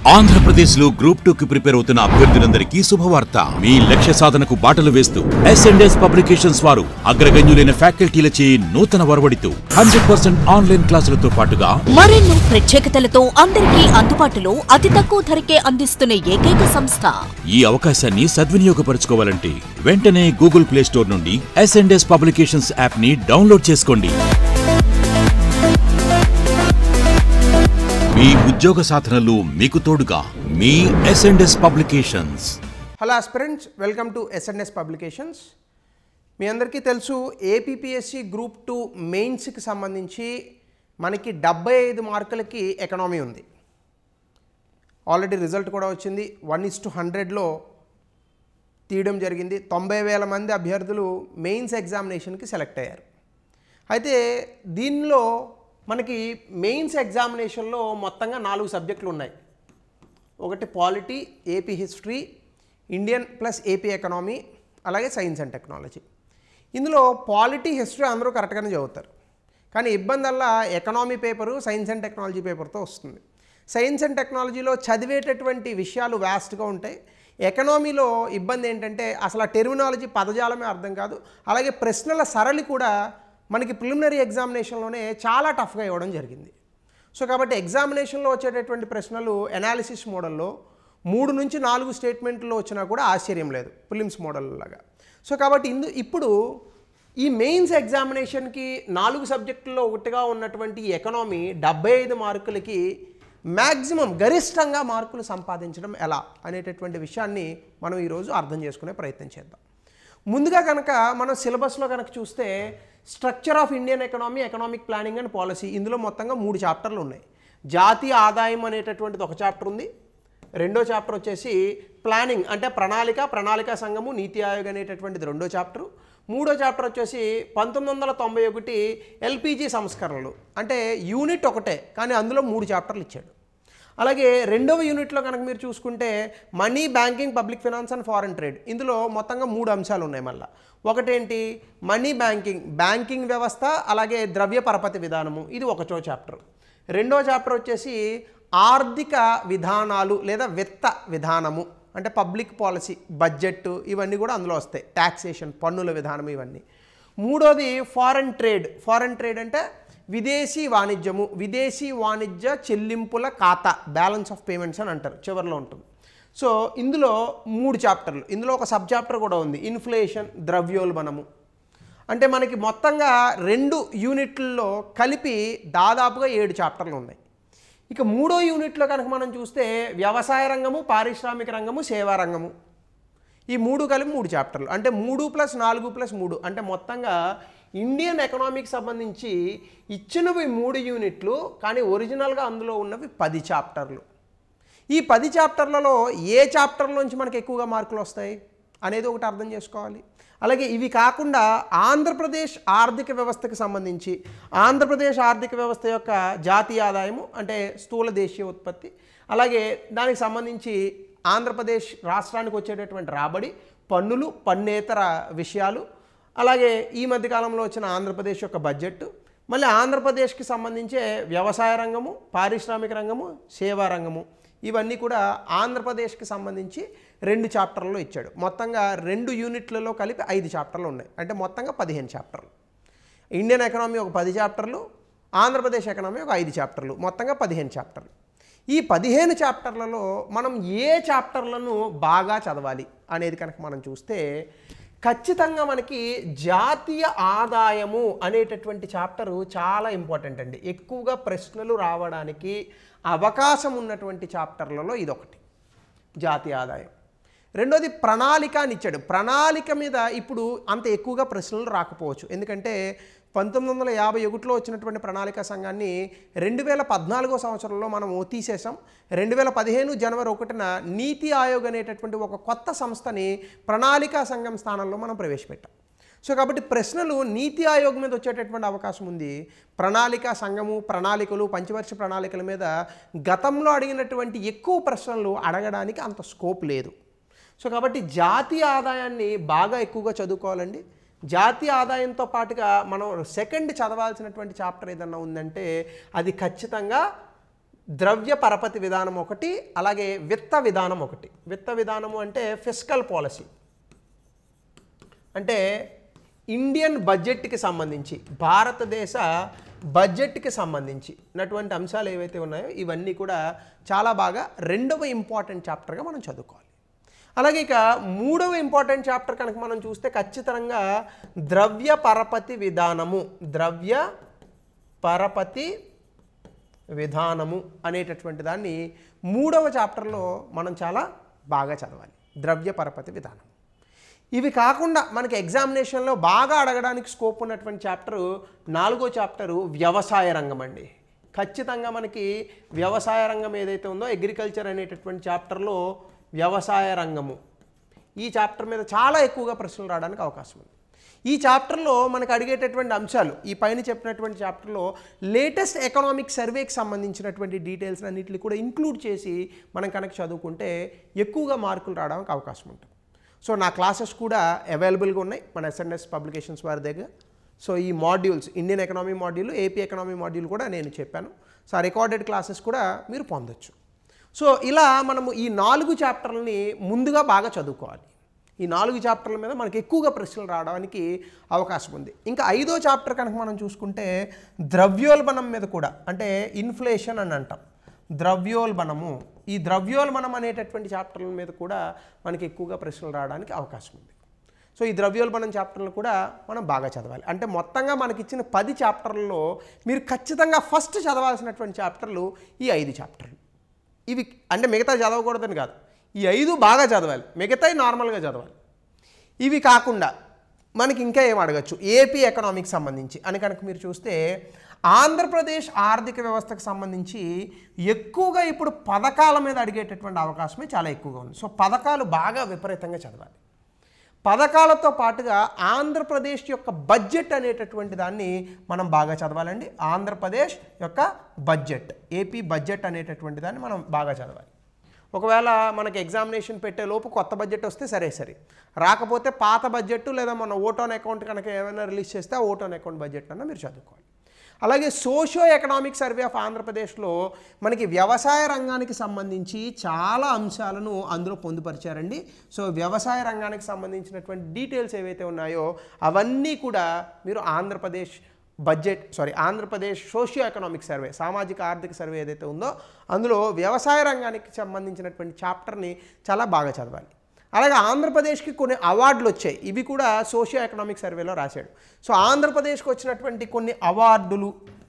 ఆంధ్రప్రదేశ్లో గ్రూప్ 2 కి ప్రిపేర్ అవుతున్న అభ్యర్థులందరికీ శుభవార్త. మీ లక్ష్య సాధనకు బాటలు వేస్తూ ఎస్&ఎస్ పబ్లికేషన్స్ వారు అగ్రగణ్యులైన ఫ్యాకల్టీలచే నూతన వరవడితో 100% ఆన్లైన్ క్లాసులతో పాటుగా మరెన్నో ప్రత్యేకతలతో అందరికీ అందుబాటులో అతి తక్కువ ధరకే అందిస్తున్న ఏకైక సంస్థ. ఈ అవకాశాన్ని సద్వినియోగపరచుకోవాలంటే వెంటనే గూగుల్ ప్లే స్టోర్ నుండి ఎస్&ఎస్ పబ్లికేషన్స్ యాప్ ని డౌన్లోడ్ చేసుకోండి. మీ ఉద్యోగ సాధనలో మీకు తోడుగా మీ ఎస్&ఎస్ publications. Hello aspirants, welcome to ఎస్&ఎస్ పబ్లికేషన్స్. మీ అందరికీ తెలుసు, ఏపీపీఎస్సీ గ్రూప్ 2 మెయిన్స్కి సంబంధించి మనకి 75 మార్కులకి ఎకనామీ ఉంది. ఆల్రెడీ రిజల్ట్ కూడా వచ్చింది. 1:100లో తీయడం జరిగింది. 90,000 మంది అభ్యర్థులు మెయిన్స్ ఎగ్జామినేషన్కి సెలెక్ట్ అయ్యారు. అయితే దీనిలో మనకి మెయిన్స్ ఎగ్జామినేషన్లో మొత్తంగా 4 సబ్జెక్టులు ఉన్నాయి. ఒకటి polity, AP history, Indian plus AP economy, అలాగే సైన్స్ అండ్ టెక్నాలజీ. ఇందులో పాలిటీ, హిస్టరీ అందరూ కరెక్ట్గానే చదువుతారు. కానీ ఇబ్బందల్లా economy paper, science and technology పేపర్తో వస్తుంది. సైన్స్ అండ్ టెక్నాలజీలో చదివేటటువంటి విషయాలు వ్యాస్ట్గా ఉంటాయి. ఎకనామీలో ఇబ్బంది ఏంటంటే అసలు ఆ టెర్మినాలజీ పదజాలమే అర్థం కాదు. అలాగే ప్రశ్నల సరళి కూడా మనకి ప్రిలిమినరీ ఎగ్జామినేషన్లోనే చాలా టఫ్గా ఇవ్వడం జరిగింది. సో కాబట్టి ఎగ్జామినేషన్లో వచ్చేటటువంటి ప్రశ్నలు ఎనాలిసిస్ మోడల్లో 3 నుంచి 4 స్టేట్మెంట్లో వచ్చినా కూడా ఆశ్చర్యం లేదు, ప్రిలిమ్స్ మోడల్ లాగా. సో కాబట్టి ఇప్పుడు ఈ మెయిన్స్ ఎగ్జామినేషన్కి 4 సబ్జెక్టుల్లో ఒకటిగా ఉన్నటువంటి ఎకనామీ 75 మార్కులకి మ్యాక్సిమం గరిష్టంగా మార్కులు సంపాదించడం ఎలా అనేటటువంటి విషయాన్ని మనం ఈరోజు అర్థం చేసుకునే ప్రయత్నం చేద్దాం. ముందుగా కనుక మనం సిలబస్లో కనుక చూస్తే structure of Indian economy, economic planning and policy, ఇందులో మొత్తంగా 3 చాప్టర్లు ఉన్నాయి. జాతీయ ఆదాయం అనేటటువంటిది ఒక చాప్టర్ ఉంది. రెండో చాప్టర్ వచ్చేసి ప్లానింగ్ అంటే ప్రణాళిక సంఘము, నీతి ఆయోగ్ అనేటటువంటిది రెండో చాప్టరు. మూడో చాప్టర్ వచ్చేసి 1991 ఎల్పిజి సంస్కరణలు, అంటే యూనిట్ ఒకటే కానీ అందులో 3 చాప్టర్లు ఇచ్చాడు. అలాగే రెండవ యూనిట్లో కనుక మీరు చూసుకుంటే money, banking, public finance and foreign trade, ఇందులో మొత్తంగా 3 అంశాలు ఉన్నాయి. మళ్ళీ ఒకటేంటి మనీ బ్యాంకింగ్ వ్యవస్థ, అలాగే ద్రవ్య పరపతి విధానము, ఇది ఒకటో చాప్టర్. రెండో చాప్టర్ వచ్చేసి ఆర్థిక విధానాలు లేదా విత్త విధానము, అంటే పబ్లిక్ పాలసీ, బడ్జెట్, ఇవన్నీ కూడా అందులో వస్తాయి. ట్యాక్సేషన్, పన్నుల విధానం, ఇవన్నీ. మూడోది ఫారెన్ ట్రేడ్ అంటే విదేశీ వాణిజ్య చెల్లింపుల ఖాతా, బ్యాలెన్స్ ఆఫ్ పేమెంట్స్ అని అంటారు, చివరిలో ఉంటుంది. సో ఇందులో 3 చాప్టర్లు. ఇందులో ఒక సబ్ చాప్టర్ కూడా ఉంది, ఇన్ఫ్లేషన్, ద్రవ్యోల్బణము. అంటే మనకి మొత్తంగా 2 యూనిట్లలో కలిపి దాదాపుగా 7 చాప్టర్లు ఉన్నాయి. ఇక మూడో యూనిట్లో కనుక మనం చూస్తే వ్యవసాయ రంగము, పారిశ్రామిక రంగము, సేవా రంగము, ఈ 3 కలిపి 3 చాప్టర్లు. అంటే 3 + 4 + 3 అంటే మొత్తంగా ఇండియన్ ఎకనామీకి సంబంధించి ఇచ్చినవి 3 యూనిట్లు, కానీ ఒరిజినల్గా అందులో ఉన్నవి 10 చాప్టర్లు. ఈ 10 చాప్టర్లలో ఏ చాప్టర్లోంచి మనకు ఎక్కువగా మార్కులు వస్తాయి అనేది ఒకటి అర్థం చేసుకోవాలి. అలాగే ఇవి కాకుండా ఆంధ్రప్రదేశ్ ఆర్థిక వ్యవస్థకు సంబంధించి ఆంధ్రప్రదేశ్ ఆర్థిక వ్యవస్థ యొక్క జాతీయ ఆదాయము అంటే స్థూల దేశీయ ఉత్పత్తి, అలాగే దానికి సంబంధించి ఆంధ్రప్రదేశ్ రాష్ట్రానికి వచ్చేటటువంటి రాబడి, పన్నులు, పన్నేతర విషయాలు, అలాగే ఈ మధ్యకాలంలో వచ్చిన ఆంధ్రప్రదేశ్ యొక్క బడ్జెట్, మళ్ళీ ఆంధ్రప్రదేశ్కి సంబంధించే వ్యవసాయ రంగము, పారిశ్రామిక రంగము, సేవా రంగము, ఇవన్నీ కూడా ఆంధ్రప్రదేశ్కి సంబంధించి 2 చాప్టర్లలో ఇచ్చాడు. మొత్తంగా 2 యూనిట్లలో కలిపి 5 చాప్టర్లు ఉన్నాయి. అంటే మొత్తంగా 15 చాప్టర్లు. ఇండియన్ ఎకనామీ ఒక 10 చాప్టర్లు, ఆంధ్రప్రదేశ్ ఎకనామీ ఒక 5 చాప్టర్లు, మొత్తంగా 15 చాప్టర్లు. ఈ 15 చాప్టర్లలో మనం ఏ చాప్టర్లను బాగా చదవాలి అనేది కనుక మనం చూస్తే ఖచ్చితంగా మనకి జాతీయ ఆదాయము అనేటటువంటి చాప్టరు చాలా ఇంపార్టెంట్ అండి. ఎక్కువగా ప్రశ్నలు రావడానికి అవకాశం ఉన్నటువంటి చాప్టర్లలో ఇదొకటి, జాతీయ ఆదాయం. రెండోది ప్రణాళిక అని ఇచ్చాడు. ప్రణాళిక మీద ఇప్పుడు అంత ఎక్కువగా ప్రశ్నలు రాకపోవచ్చు, ఎందుకంటే 1951లో వచ్చినటువంటి ప్రణాళిక సంఘాన్ని 2014 సంవత్సరంలో మనము తీసేసాం. 2015 జనవరి 1న నీతి ఆయోగ్ అనేటటువంటి ఒక కొత్త సంస్థని ప్రణాళికా సంఘం స్థానంలో మనం ప్రవేశపెట్టాం. సో కాబట్టి ప్రశ్నలు నీతి ఆయోగ్ మీద వచ్చేటటువంటి అవకాశం ఉంది. ప్రణాళికా సంఘము, ప్రణాళికలు, పంచవర్ష ప్రణాళికల మీద గతంలో అడిగినటువంటి ఎక్కువ ప్రశ్నలు అడగడానికి అంత స్కోప్ లేదు. సో కాబట్టి జాతీయ ఆదాయాన్ని బాగా ఎక్కువగా చదువుకోవాలండి. జాతీయ ఆదాయంతో పాటుగా మనం సెకండ్ చదవాల్సినటువంటి చాప్టర్ ఏదన్నా ఉందంటే అది ఖచ్చితంగా ద్రవ్య పరపతి విధానం ఒకటి, అలాగే విత్త విధానం ఒకటి. విత్త విధానము అంటే ఫిస్కల్ పాలసీ, అంటే ఇండియన్ బడ్జెట్కి సంబంధించి, భారతదేశ బడ్జెట్కి సంబంధించినటువంటి అంశాలు ఏవైతే ఉన్నాయో ఇవన్నీ కూడా చాలా బాగా రెండవ ఇంపార్టెంట్ చాప్టర్గా మనం చదువుకోవాలి. అలాగే ఇక మూడవ ఇంపార్టెంట్ చాప్టర్ కనుక మనం చూస్తే ఖచ్చితంగా ద్రవ్య పరపతి విధానము, ద్రవ్య పరపతి విధానము అనేటటువంటి దాన్ని మూడవ చాప్టర్లో మనం చాలా బాగా చదవాలి. ద్రవ్య పరపతి విధానం. ఇవి కాకుండా మనకి ఎగ్జామినేషన్లో బాగా అడగడానికి స్కోప్ ఉన్నటువంటి చాప్టరు 4వ చాప్టరు వ్యవసాయ రంగం అండి. ఖచ్చితంగా మనకి వ్యవసాయ రంగం ఏదైతే ఉందో అగ్రికల్చర్ అనేటటువంటి చాప్టర్లో వ్యవసాయ రంగము, ఈ చాప్టర్ మీద చాలా ఎక్కువగా ప్రశ్నలు రావడానికి అవకాశం ఉంది. ఈ చాప్టర్లో మనకు అడిగేటటువంటి అంశాలు, ఈ పైన చెప్పినటువంటి చాప్టర్లో లేటెస్ట్ ఎకనామిక్ సర్వేకి సంబంధించినటువంటి డీటెయిల్స్ అన్నింటినీ కూడా ఇంక్లూడ్ చేసి మనం కనుక చదువుకుంటే ఎక్కువగా మార్కులు రావడానికి అవకాశం ఉంటుంది. సో నా క్లాసెస్ కూడా అవైలబుల్గా ఉన్నాయి మన ఎస్ఎన్ఎస్ పబ్లికేషన్స్ వారి దగ్గర. సో ఈ modules, Indian economy module, AP economy module కూడా నేను చెప్పాను. సో ఆ రికార్డెడ్ క్లాసెస్ కూడా మీరు పొందొచ్చు. సో ఇలా మనము ఈ 4 చాప్టర్లని ముందుగా బాగా చదువుకోవాలి. ఈ 4 చాప్టర్ల మీద మనకి ఎక్కువగా ప్రశ్నలు రావడానికి అవకాశం ఉంది. ఇంకా 5వ చాప్టర్ కనుక మనం చూసుకుంటే ద్రవ్యోల్బణం మీద కూడా, అంటే ఇన్ఫ్లేషన్ అని అంటాం, ద్రవ్యోల్బణము. ఈ ద్రవ్యోల్బణం అనేటటువంటి చాప్టర్ల మీద కూడా మనకి ఎక్కువగా ప్రశ్నలు రావడానికి అవకాశం ఉంది. సో ఈ ద్రవ్యోల్బణం చాప్టర్లు కూడా మనం బాగా చదవాలి. అంటే మొత్తంగా మనకి ఇచ్చిన 10 చాప్టర్లలో మీరు ఖచ్చితంగా ఫస్ట్ చదవాల్సినటువంటి చాప్టర్లు ఈ 5 చాప్టర్లు. ఇవి అంటే మిగతా చదవకూడదని కాదు, ఈ 5 బాగా చదవాలి, మిగతాయి నార్మల్గా చదవాలి. ఇవి కాకుండా మనకి ఇంకా ఏం అడగచ్చు, ఏపీ ఎకనామిక్స్ సంబంధించి అని కనుక మీరు చూస్తే ఆంధ్రప్రదేశ్ ఆర్థిక వ్యవస్థకు సంబంధించి ఎక్కువగా ఇప్పుడు పథకాల మీద అడిగేటటువంటి అవకాశమే చాలా ఎక్కువగా ఉంది. సో పథకాలు బాగా విపరీతంగా చదవాలి. పథకాలతో పాటుగా ఆంధ్రప్రదేశ్ యొక్క బడ్జెట్ అనేటటువంటి దాన్ని మనం బాగా చదవాలండి. ఆంధ్రప్రదేశ్ యొక్క బడ్జెట్, ఏపీ బడ్జెట్ అనేటటువంటి దాన్ని మనం బాగా చదవాలి. ఒకవేళ మనకి ఎగ్జామినేషన్ పెట్టే లోపు కొత్త బడ్జెట్ వస్తే సరే, రాకపోతే పాత బడ్జెట్ లేదా మన ఓట్ ఆన్ అకౌంట్ కనుక ఏమైనా రిలీజ్ చేస్తే ఆ ఓట్ ఆన్ అకౌంట్ బడ్జెట్ అన్న మీరు చదువుకోవాలి. అలాగే సోషియో ఎకనామిక్ సర్వే ఆఫ్ ఆంధ్రప్రదేశ్లో మనకి వ్యవసాయ రంగానికి సంబంధించి చాలా అంశాలను అందులో పొందుపరిచారండి. సో వ్యవసాయ రంగానికి సంబంధించినటువంటి డీటెయిల్స్ ఏవైతే ఉన్నాయో అవన్నీ కూడా మీరు Andhra Pradesh Andhra Pradesh socio economic survey, సామాజిక ఆర్థిక సర్వే ఏదైతే ఉందో అందులో వ్యవసాయ రంగానికి సంబంధించినటువంటి చాప్టర్ని చాలా బాగా చదవాలి. అలాగే ఆంధ్రప్రదేశ్కి కొన్ని అవార్డులు వచ్చాయి, ఇవి కూడా సోషియో ఎకనామిక్ సర్వేలో రాశాడు. సో ఆంధ్రప్రదేశ్కి వచ్చినటువంటి కొన్ని అవార్డులు,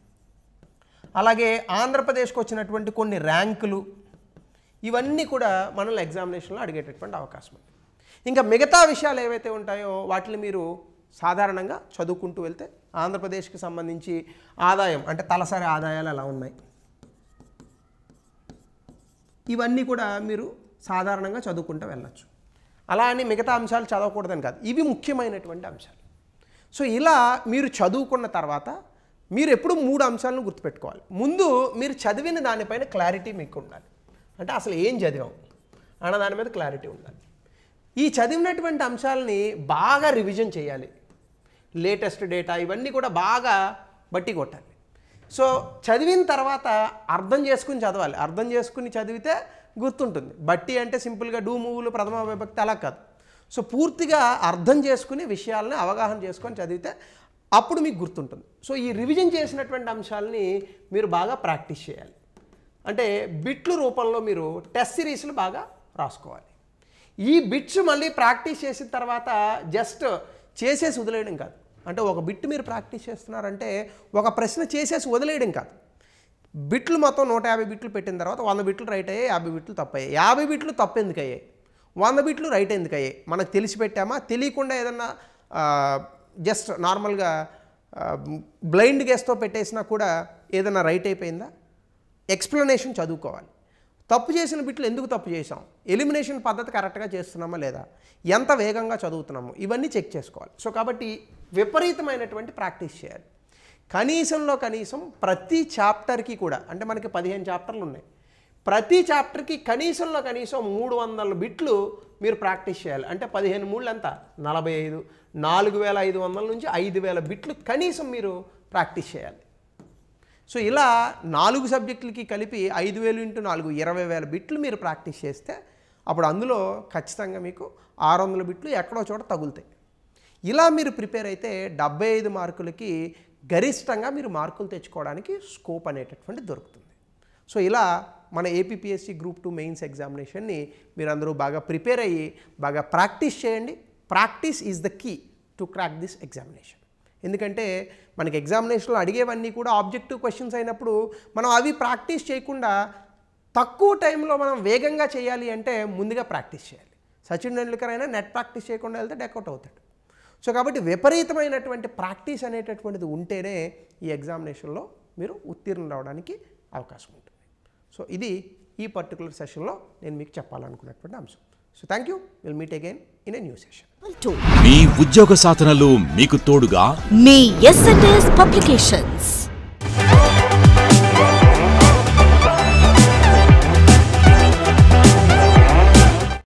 అలాగే ఆంధ్రప్రదేశ్కి వచ్చినటువంటి కొన్ని ర్యాంకులు, ఇవన్నీ కూడా మనల్ని ఎగ్జామినేషన్లో అడిగేటటువంటి అవకాశం ఉంది. ఇంకా మిగతా విషయాలు ఏవైతే ఉంటాయో వాటిని మీరు సాధారణంగా చదువుకుంటూ వెళ్తే ఆంధ్రప్రదేశ్కి సంబంధించి ఆదాయం అంటే తలసరి ఆదాయాలు ఎలా ఉన్నాయి, ఇవన్నీ కూడా మీరు సాధారణంగా చదువుకుంటూ వెళ్ళచ్చు. అలా అని మిగతా అంశాలు చదవకూడదని కాదు, ఇవి ముఖ్యమైనటువంటి అంశాలు. సో ఇలా మీరు చదువుకున్న తర్వాత మీరు ఎప్పుడు 3 అంశాలను గుర్తుపెట్టుకోవాలి. ముందు మీరు చదివిన దానిపైన క్లారిటీ మీకు ఉండాలి. అంటే అసలు ఏం చదివాం అన్న దాని మీద క్లారిటీ ఉండాలి. ఈ చదివినటువంటి అంశాలని బాగా రివిజన్ చేయాలి. లేటెస్ట్ డేటా ఇవన్నీ కూడా బాగా బట్టి కొట్టాలి. సో చదివిన తర్వాత అర్థం చేసుకుని చదవాలి. అర్థం చేసుకుని చదివితే గుర్తుంటుంది. బట్టి అంటే సింపుల్గా డూ మూవులు ప్రథమ విభక్తి అలా కాదు. సో పూర్తిగా అర్థం చేసుకుని విషయాలని అవగాహన చేసుకొని చదివితే అప్పుడు మీకు గుర్తుంటుంది. సో ఈ రివిజన్ చేసినటువంటి అంశాలని మీరు బాగా ప్రాక్టీస్ చేయాలి. అంటే బిట్లు రూపంలో మీరు టెస్ట్ సిరీస్లు బాగా రాసుకోవాలి. ఈ బిట్స్ మళ్ళీ ప్రాక్టీస్ చేసిన తర్వాత జస్ట్ చేసేసి వదిలేయడం కాదు. అంటే ఒక బిట్ మీరు ప్రాక్టీస్ చేస్తున్నారంటే ఒక ప్రశ్న చేసేసి వదిలేయడం కాదు. బిట్లు మొత్తం 150 బిట్లు పెట్టిన తర్వాత 100 బిట్లు రైట్ అయ్యాయి, 50 బిట్లు తప్పు అయ్యాయి. 50 బిట్లు తప్పు ఎందుకు అయ్యాయి, 100 బిట్లు రైట్ ఎందుకు అయ్యాయి, మనకు తెలిసి పెట్టామా, తెలియకుండా ఏదన్నా జస్ట్ నార్మల్గా బ్లైండ్ గెస్తో పెట్టేసినా కూడా ఏదైనా రైట్ అయిపోయిందా, ఎక్స్ప్లెనేషన్ చదువుకోవాలి. తప్పు చేసిన బిట్లు ఎందుకు తప్పు చేసాం, ఎలిమినేషన్ పద్ధతి కరెక్ట్గా చేస్తున్నామా లేదా, ఎంత వేగంగా చదువుతున్నాము, ఇవన్నీ చెక్ చేసుకోవాలి. సో కాబట్టి విపరీతమైనటువంటి ప్రాక్టీస్ చేయాలి. కనీసంలో కనీసం ప్రతి చాప్టర్కి కూడా, అంటే మనకి 15 చాప్టర్లు ఉన్నాయి, ప్రతి చాప్టర్కి కనీసంలో కనీసం 300 బిట్లు మీరు ప్రాక్టీస్ చేయాలి. అంటే 15 మూళ్ళు ఎంత 45, 4500 నుంచి 5000 బిట్లు కనీసం మీరు ప్రాక్టీస్ చేయాలి. సో ఇలా 4 సబ్జెక్టులకి కలిపి 5,000 × 4 20,000 బిట్లు మీరు ప్రాక్టీస్ చేస్తే అప్పుడు అందులో ఖచ్చితంగా మీకు 600 బిట్లు ఎక్కడో చోట తగులుతాయి. ఇలా మీరు ప్రిపేర్ అయితే 75 మార్కులకి గరిష్టంగా మీరు మార్కులు తెచ్చుకోవడానికి స్కోప్ అనేటటువంటి దొరుకుతుంది. సో ఇలా మన ఏపీపీఎస్సీ గ్రూప్ 2 మెయిన్స్ ఎగ్జామినేషన్ని మీరందరూ బాగా ప్రిపేర్ అయ్యి బాగా ప్రాక్టీస్ చేయండి. Practice is the key to crack this examination. ఎందుకంటే మనకి ఎగ్జామినేషన్లో అడిగేవన్నీ కూడా ఆబ్జెక్టివ్ క్వశ్చన్స్ అయినప్పుడు మనం అవి ప్రాక్టీస్ చేయకుండా తక్కువ టైంలో మనం వేగంగా చేయాలి అంటే ముందుగా ప్రాక్టీస్ చేయాలి. సచిన్ టెండూల్కర్ అయినా నెట్ ప్రాక్టీస్ చేయకుండా వెళ్తే డెకౌట్ అవుతాడు. సో కాబట్టి విపరీతమైనటువంటి ప్రాక్టీస్ అనేటటువంటిది ఉంటేనే ఈ ఎగ్జామినేషన్లో మీరు ఉత్తీర్ణులు అవడానికి అవకాశం ఉంటుంది. సో ఇది ఈ పర్టికులర్ సెషన్లో నేను మీకు చెప్పాలనుకున్నటువంటి అంశం. So thank you. Will meet again in a new session. మీ ఉద్యోగ సాధనలో మీకు తోడుగా మీ ఎస్ఎన్ఎస్ పబ్లికేషన్స్.